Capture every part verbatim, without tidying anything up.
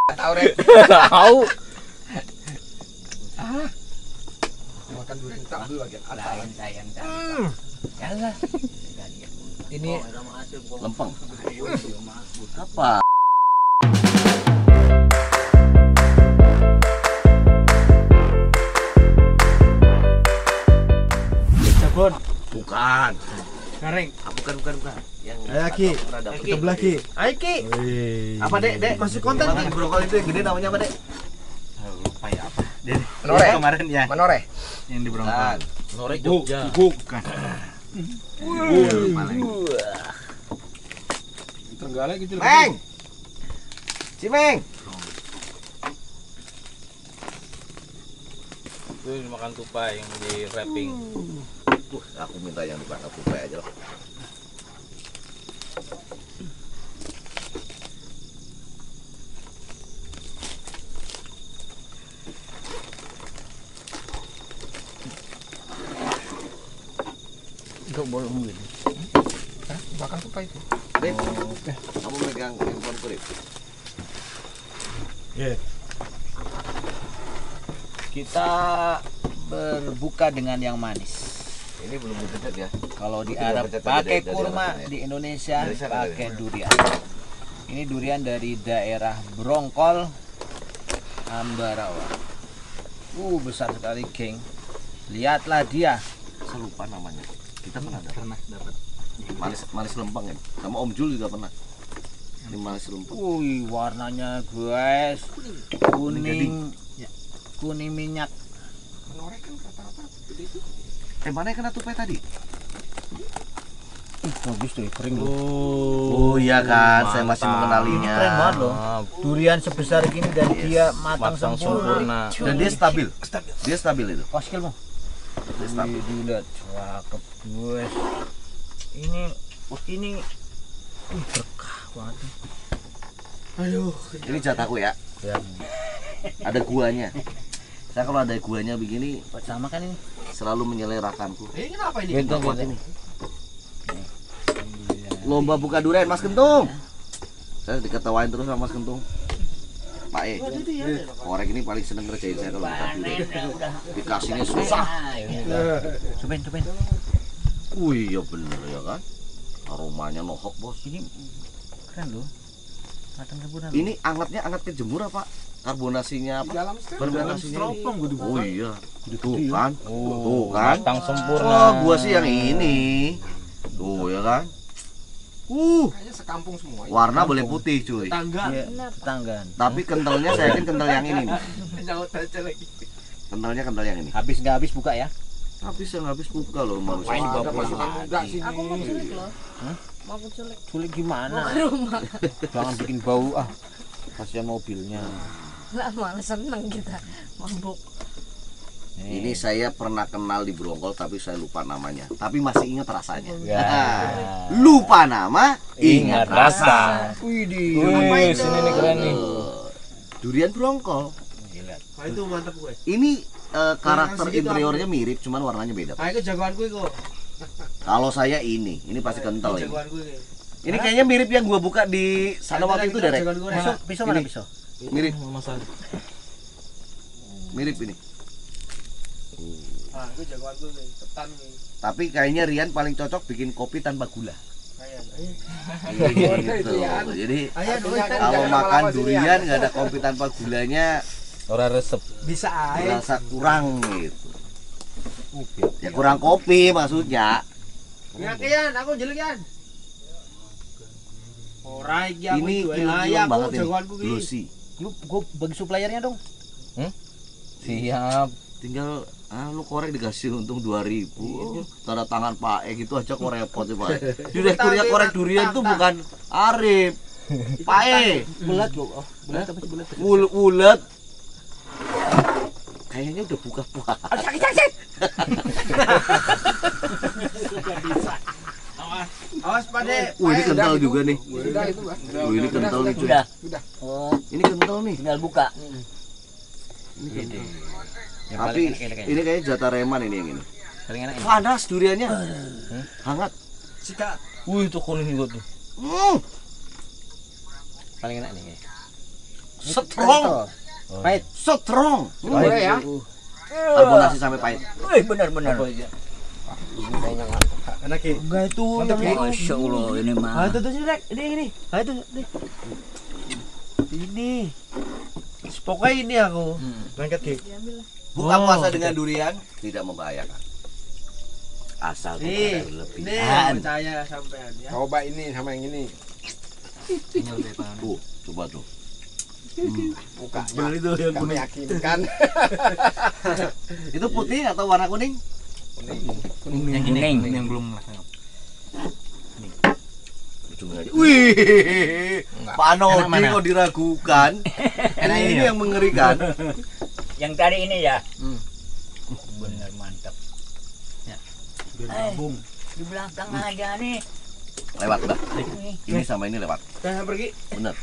Tahu Ren. Tahu. Ah. Makan durian tak dulu lagi. Sayang sayang. Yalah. Ini Lempeng. Apa? Jabon. Bukan. Garing. Ah, bukan bukan bukan. Yang Ayo Ki, rada kita putih. belah Ki. Ayo Ki. Wih. Apa Dek? Dek Masih konten Gimana Ki. brokoli itu yang gede namanya apa Dek? Lupa ya apa? Dede. Menore? Yang kemarin ya. Menore. Yang di Bukan. Brongkol. Nore Jogja. Bukan. Terenggalek gitu. Meng. Cimeng. Itu makan tupai yang di wrapping. Uh, aku minta yang dibakar tupai aja lah. Enggak boleh ngomongin. Hah? Makan apa itu? Dek, kamu megang handphone kurip. Iya. Kita berbuka dengan yang manis. Ini belum dipencet ya. Kalau di Itu Arab dipencet pakai dari- dari kurma, sana ya? di Indonesia Dari sana, dari pakai sana. durian. Ini durian dari daerah Brongkol, Ambarawa. Uh, besar sekali, geng. Lihatlah dia. Saya lupa namanya. Kita pernah dapat. Pernah dapat. Manis manis lempeng ya. Sama Om Jul juga pernah. Ini manis lempeng. Wih, warnanya guys, kuning, Ya. kuning minyak. Menore kan rata-rata gede itu. Eh mana yang kena tupai tadi? Ih, bagus tuh, kering loh. Oh iya kan, saya masih mantap. mengenalinya. Keren banget loh. Durian sebesar gini dan dia matang, Matang sempurna. sempurna. Dan dia stabil. Dia stabil itu. Oh, skill mau. Dia stabil. Wih, dilihat cakep guys. Ini ini uh, berkah banget. Aduh. Ini jatahku ya. Ya. Ada guanya. Saya kalau ada guanya begini Sama kan ini. selalu menyelerakanku. Eh, ini kenapa ini? Gitu, Kuat gitu. ini. Lomba buka durian Mas Kentung. Saya diketawain terus sama Mas Kentung. Pak E, korek ini paling seneng ngerjain saya kalau buka durian. Dikasihnya susah. Cobain, cobain. Wih, ya bener ya kan. Aromanya nohok bos. Ini keren loh. Matang sempurna. loh. Ini angetnya anget kejemur apa? Karbonasinya Di apa? dalam stand. Karbonasinya ini. Stropong gue Oh iya. Tuh kan. Tuh kan. Matang sempurna. Oh, gua sih yang ini. Tuh ya kan. Uh, Kayaknya sekampung semua. warna boleh putih cuy. Tangga. Iya, tetanggaan. Tapi kentalnya saya yakin kental yang ini nih. Nyaut aja lagi. Kentalnya kental yang ini. Habis nggak habis buka ya? Habis yang habis buka loh manusia. Wah, ini Ada bawa pulang pasukan muda lagi. sini. Aku mau culik loh. Hah? Mau aku culik. Sulit gimana? Mau ke rumah. Jangan bikin bau ah. Kasihan mobilnya. Lah malah seneng kita. Mabuk. Ini saya pernah kenal di Brongkol tapi saya lupa namanya. Tapi masih ingat rasanya. Ya. Lupa nama, Ingat rasa. Wih, di. Wih, sini nih keren nih. Eh, Durian Brongkol. Gila. Nah, itu mantap gue. Ini eh, karakter segitu interiornya mirip, cuman warnanya beda. Ah, itu jagoan gue kok. Kalau saya ini, ini pasti kental ini. Jagoan gue. Ini kayaknya mirip yang gua buka di sana waktu itu, Derek. Jagoan gue. Pisau, pisau mana Ini. pisau? Mirip, Masalah. mirip ini. Ah, itu jagoan gue. Ketan nih. Tapi kayaknya Rian paling cocok bikin kopi tanpa gula. Kayak. Gitu. Jadi Ayo, kalau makan durian nggak ada kopi tanpa gulanya, Orang resep. bisa aja. rasa kurang gitu. Ya kurang kopi maksudnya. Ya kian, aku jelek kian. Ora iki aku Ini jual kiloan aja banget aku ini. jagoan gue. Lucy. Lu gua bagi suppliernya dong. Siap. Tinggal ah lu korek dikasih untung dua ribu. Tanda tangan Pak E gitu aja kok repot sih Pak E. Direkturnya korek durian tuh bukan Arif. Pak E. Bulat kok. Oh, bulat apa sih bulat? Ul ulet. Kayaknya udah buka puasa. Sakit sakit. Awas pade. Wih ini kental juga nih. Sudah itu, Mbak. Wih ini kental nih cuy. Udah. Sudah. Oh, Ini kental nih. tinggal buka. Ini kental. Yang Tapi paling enak ini kayaknya. ini kayaknya jatah Reman ini yang ini. Paling enak ini. Panas duriannya. Hangat. Sikat. Wih, itu kuning juga tuh. Hmm. Paling enak nih. Strong. Pahit. Strong. Boleh ya. Karbonasi sampai pahit. Wih, benar-benar. Enak Ki. Enggak itu. Masya Allah, ini Ah, mah. itu tuh sini, Rek. Ini ini. Ah, itu. Ini. Ini. Pokoknya ini aku. Lengket Ki. Buka Oh, puasa gitu. dengan durian tidak membahayakan. Asal Nih, tidak nih berlebihan. percaya sampean ya. Coba ini sama yang ini. Tuh, coba tuh. Buka. Beli tuh yang Gak meyakinkan. Itu putih atau warna kuning? Yang kuning. yang belum Ujungnya aja. Wih, Pak Nodi mana? kok diragukan. Enak ini, ini ini ya? yang mengerikan. Yang tadi ini ya. Hmm. Benar mantap. Ya. Eh, di belakang aja nih. Lewat, Mbak. Nih. Ini sama ini lewat. Jangan pergi. Bener.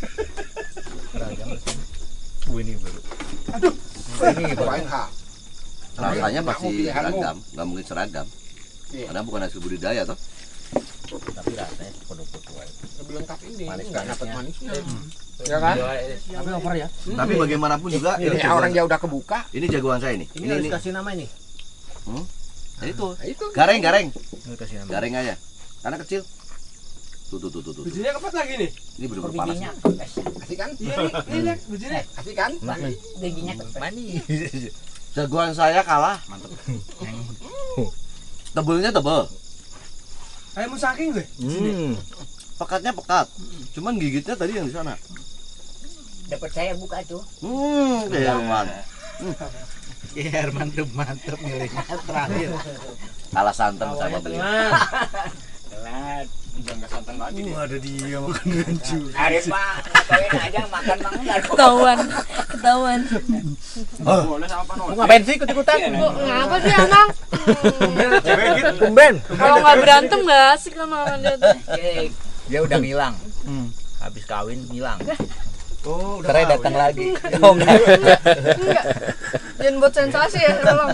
ini baru. Ini cobain ha. Rasanya Kamu pasti pilihanmu. seragam, nggak mungkin seragam. Iya. Karena bukan hasil budidaya toh. Tapi rasanya podo-podo aja. Lebih lengkap ini. Manis Enggak manisnya. dapat manisnya. Ya kan? Tapi over ya. Tapi bagaimanapun juga Ini jagoan- orang yang udah kebuka. ini jagoan saya ini. Ini Ini harus ini. kasih nama ini. Nah, itu. Nah, itu. Gareng, gareng. Ini kasih nama. Gareng aja. Karena kecil. Tuh, tuh, tuh, tuh, tuh. Bijinya kepat lagi nih. Ini bener-bener panas. Bijinya nih. kempes. Asik kan? Iya nih, nih lihat bijinya. Asik kan? Bijinya kempes. Manis. Jagoan saya kalah. Mantep. Tebelnya tebel. Kayak musaking gue. Hmm. Pekatnya pekat. Cuman gigitnya tadi yang di sana. Dapat saya buka tuh. Hmm, Herman. Ya Herman tuh mantep milihnya terakhir. Kalah santan sama beliau. Telat. Udah enggak santan lagi nih. Ada dia makan gancu. Ada Pak, kawin aja makan mang enggak. Ketahuan, ketahuan. Boleh sama Pak Nodi. Ngapain sih ikut-ikutan? Bu, ngapa sih emang? Cewek gitu. Tumben. Kalau nggak berantem nggak asik sama dia tuh. Cek. Dia udah ngilang. Habis kawin ngilang. Oh, udah. Cerai tahu datang ya. lagi. Oh enggak. Enggak. Jangan buat sensasi ya, tolong.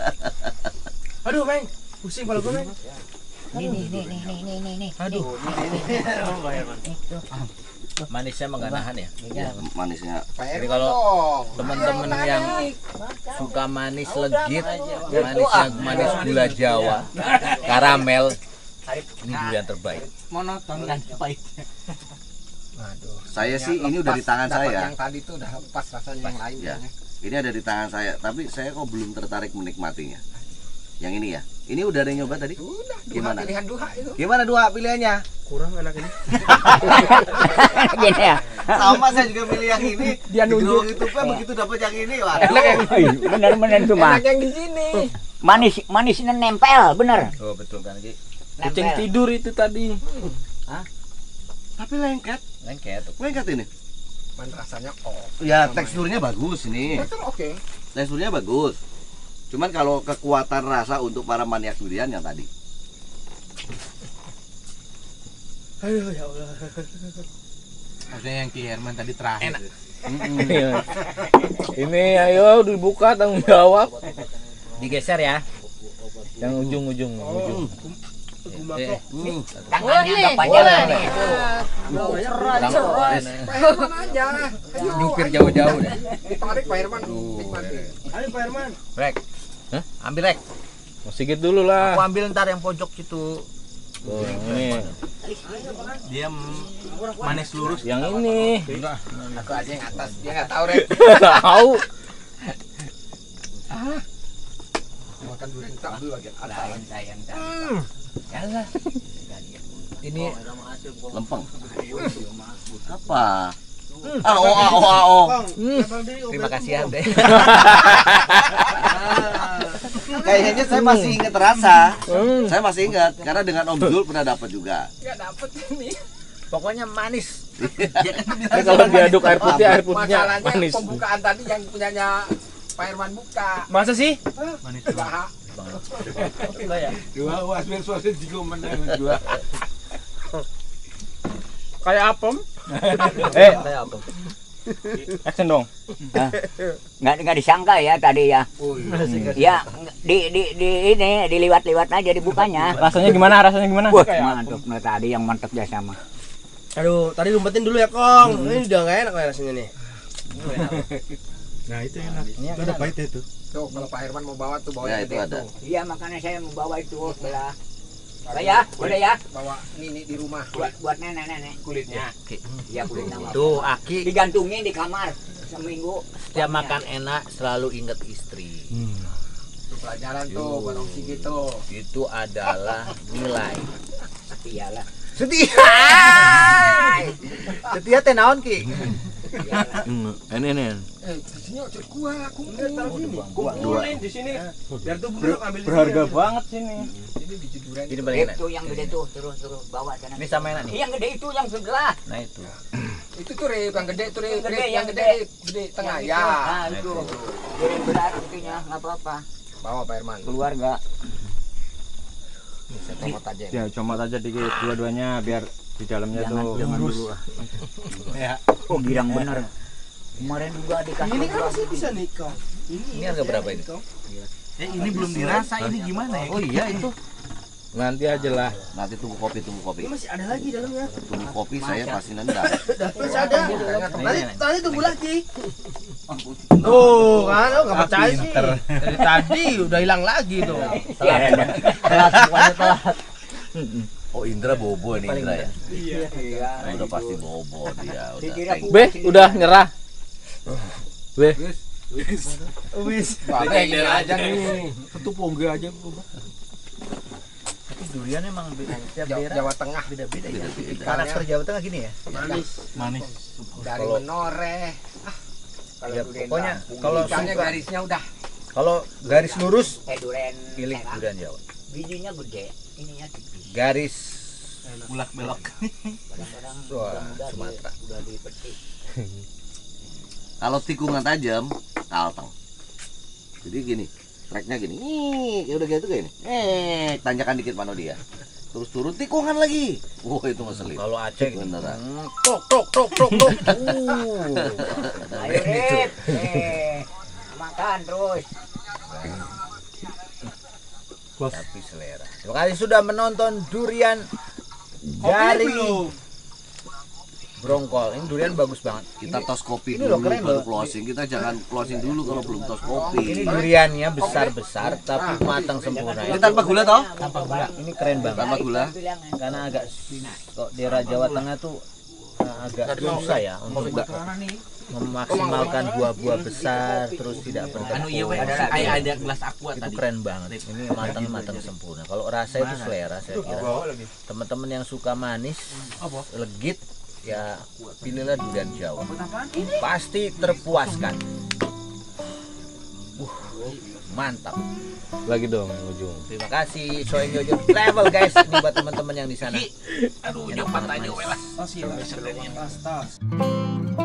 Aduh, Meng. Pusing kepala gue, Meng. Nih nih nih nih nih nih nih nih. Aduh. Pak Herman. Manisnya mah nggak nahan ya. Ya, manisnya. Pak Jadi Herman kalau dong. teman-teman yang suka manis legit, manisnya manis gula Jawa, karamel, ini durian terbaik. Monoton kan pahitnya. Aduh. Saya sih ini udah di tangan Dapat saya. Yang tadi tuh udah pas rasanya yang lain. Ya. Ini ada di tangan saya, tapi saya kok belum tertarik menikmatinya. Yang ini ya. Ini udah ada yang nyoba tadi? Udah, dua Gimana? pilihan dua itu. Gimana dua pilihannya? Kurang enak ini. Gini ya. Sama saya juga pilih yang ini. Dia Di nunjuk. gelombang itu Pak, begitu dapat yang ini, waduh. Bener-bener tuh mah. Enak yang di sini. Manis manisnya nempel, bener. Oh betul kan Ki. Kucing tidur itu tadi. Tapi lengket, Lengket. lengket ini. Man rasanya oh. Ya teksturnya bagus ini. Betul oke. Teksturnya bagus. Cuman kalau kekuatan rasa untuk para maniak durian yang tadi. Aduh, ya Allah. Maksudnya yang Ki Herman tadi terakhir. Enak. Ini ayo dibuka tanggung jawab. Digeser ya. Yang ujung-ujung, ujung. Eh, Hmm. Tangannya Boleh, agak panjang boleh. nih. Cerot, cerot. Pak Herman aja. Ayo. Nyupir jauh-jauh deh. Ditarik Pak Herman. Nikmati. Ayo Pak Herman. Rek. Hah? Ambil Rek. Sedikit dulu lah. Aku ambil ntar yang pojok situ. Tuh, yang ini. Dia manis lurus. Yang ini. Aku aja yang atas. Dia nggak tahu Rek. Tahu. Makan durian tak ambil bagian atas. Sayang, sayang, sayang. Yalah. Ini Lempeng. Apa? Ah, oh, ah, oh, ah, oh. terima kasih ya Deh. Kayaknya saya masih ingat rasa. Saya masih ingat karena dengan Om Zul pernah dapat juga. Nggak dapet ini. Pokoknya manis. Ini kalau diaduk air putih, air putihnya Masalahnya manis. pembukaan tadi yang punyanya Pak Herman buka. Masa sih? Manis Enggak. Dua was men sosis juga menang dua. Kayak apem. Eh, kayak apa? Action dong. Nggak nggak disangka ya tadi ya. Ya di di di ini diliwat-liwat aja dibukanya. Rasanya gimana? Rasanya gimana? Wah, mantap. Nah, tadi yang mantap ya sama. Aduh, tadi lumpetin dulu ya, Kong. Ini udah enggak enak rasanya nih. Nah itu enak. Itu ada pahitnya itu. Tuh kalau Pak Herman mau bawa tuh bawa Ya, yang itu gede ada. tuh. Iya makanya saya mau bawa itu sebelah. Boleh ya, boleh ya. Bawa nini di rumah. Buat buat nenek-nenek. Kulitnya. Iya kulitnya. Bang. Tuh Aki Digantungin di kamar seminggu. setiap makan enak selalu ingat istri. Tuh pelajaran tuh Yo. buat Om Sigit tuh. Itu adalah nilai. Iyalah. Setia. Setia teh naon ki? Ini ini. Eh, di sini ojek gua, kumpul. Kumpulin di sini. Biar tuh bener ambil di Berharga sini. banget sini. Ini di jeduran. Ini paling enak. Itu yang gede tuh terus terus bawa sana. Ini sama enak nih. Yang gede itu yang sebelah. Nah itu. Itu tuh Rip, yang gede tuh Rip, Yang gede, Rip, yang yang gede, gede. Rip, gede tengah Yang ya. itu. Nah itu. Jadi berat intinya nggak apa-apa. Bawa Pak Herman. Keluarga. Saya comot aja. Ya comot aja dikit dua-duanya biar di dalamnya Jangan tuh jangan dulu. ah. Oh girang bener. Kemarin juga dikasih. Ini kan masih bisa nikah. Ini harga berapa ini? Eh ini belum dirasa, ini gimana ya? Oh iya itu. Nanti aja lah. Nanti tunggu kopi, tunggu kopi. Ini masih ada lagi dalamnya. Tunggu kopi saya pasti nendang. Masih ada. Tadi Ini, tadi tunggu lagi. Tuh kan, lo nggak percaya sih. Dari tadi udah hilang lagi tuh. Telat semuanya telat. Oh Indra bobo nih Indra ya. Iya. Nah, udah pasti bobo dia udah. Dikira thank- Beh, udah nyerah. Beh, Wis. Bapak ini aja nih. Satu pongge aja. Tapi durian emang beda. Setiap Jawa, daerah Jawa Tengah beda-beda ya. Beda-beda. Karakter Jawa Tengah gini ya. Manis. Manis. dari Kalau- menoreh. Kalau Ya, durian pokoknya kampung, kalau Ikannya suka garisnya udah. kalau garis lurus eh durian pilih merah, durian Jawa. bijinya gede, ininya tipis. Garis Bulak belok. Kadang-kadang Wah, udah di- Sumatera. udah dipetik. Kalau tikungan tajam, kalteng. Jadi gini, treknya gini, nih, kayak udah gitu kayak ini. Eh, tanjakan dikit mano dia. Terus turun tikungan lagi. Wah, itu ngeselin. kalau Aceh Beneran. hmm, tok tok tok tok tok. Uh. Ayo Rip, eh, makan terus. Tapi selera. Terima kasih sudah menonton durian dari Brongkol. Ini durian bagus banget. Kita tos kopi ini loh, dulu keren baru loh. closing. Kita jangan closing dulu kalau belum tos kopi. Ini duriannya besar-besar tapi matang sempurna. Ini tanpa gula toh? Tanpa gula. Ini keren banget. Tanpa gula. Bilangan. Karena agak kok daerah Jawa Tengah tuh eh, agak susah ya untuk nggak memaksimalkan buah-buah besar terus tidak Anu iya bertepung. weh, ada ada gelas aqua Itu tadi. keren banget. Ini matang-matang sempurna. Kalau rasa itu selera saya kira. Teman-teman yang suka manis, legit ya pilihlah durian Jawa. Pasti terpuaskan. Uh, mantap. lagi dong ujung. Terima kasih Soeng Jojo Travel guys. Ini buat teman-teman yang di sana. Aduh, Enak nyopat banget, aja manis. weh lah. Tas ya. Tas tas.